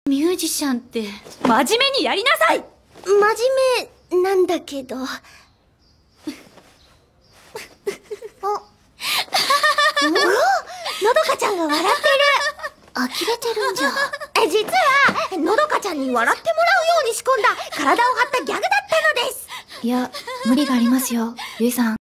ミュージシャンって真面目にやりなさい。 真面目なんだけど。のどかちゃんが笑ってる。呆れてるんじゃ。実はのどかちゃんに笑ってもらうように仕込んだ体を張ったギャグだったのです。 いや、無理がありますよ、ゆいさん。